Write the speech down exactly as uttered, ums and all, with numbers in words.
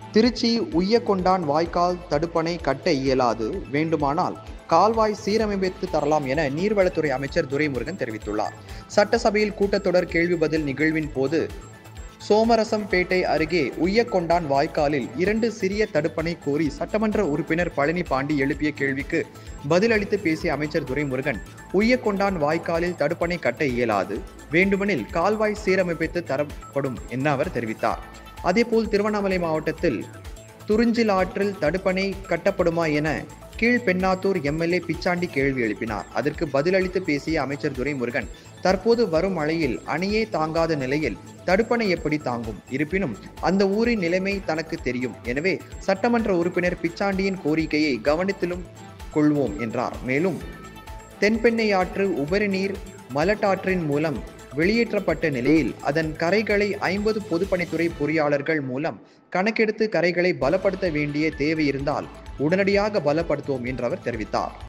திருச்சி உய்யக்கொண்டான் வாய்க்கால் தடுப்பணை கட்ட இயலாது, வேண்டுமானால் கால்வாய் சீரமைத்து தரலாம் என நீர்வளத்துறை அமைச்சர் துரைமுருகன் தெரிவித்துள்ளார். சட்டசபையில் கூட்டத்தொடர் கேள்வி பதில் நிகழ்வின் போது சோமரசம்பேட்டை அருகே உய்யக்கொண்டான் வாய்க்காலில் இரண்டு சிறிய தடுப்பணை கோரி சட்டமன்ற உறுப்பினர் பழனி பாண்டி எழுப்பிய கேள்விக்கு பதிலளித்து பேசிய அமைச்சர் துரைமுருகன், உய்யக்கொண்டான் வாய்க்காலில் தடுப்பணை கட்ட இயலாது, வேண்டுமெனில் கால்வாய் சீரமைத்து தரப்படும் என அவர் தெரிவித்தார். அதேபோல் திருவண்ணாமலை மாவட்டத்தில் துறிஞ்சில் ஆற்றில் தடுப்பணை கட்டப்படுமா என கீழ்பெண்ணாத்தூர் எம்எல்ஏ பிச்சாண்டி கேள்வி எழுப்பினார். அதற்கு பதிலளித்து பேசிய அமைச்சர் துரைமுருகன், தற்போது வரும் மழையில் அணையே தாங்காத நிலையில் தடுப்பணை எப்படி தாங்கும்? இருப்பினும் அந்த ஊரின் நிலைமை தனக்கு தெரியும். எனவே சட்டமன்ற உறுப்பினர் பிச்சாண்டியின் கோரிக்கையை கவனத்திலும் கொள்வோம் என்றார். மேலும் தென்பெண்ணையாற்று உபரி நீர் மலட்டாற்றின் மூலம் வெளியேற்றப்பட்ட நிலையில் அதன் கரைகளை ஐம்பது பொதுப்பணித்துறை பொறியாளர்கள் மூலம் கணக்கெடுத்து கரைகளை பலப்படுத்த வேண்டிய தேவை இருந்தால் உடனடியாக பலப்படுத்துவோம் என்று அவர் தெரிவித்தார்.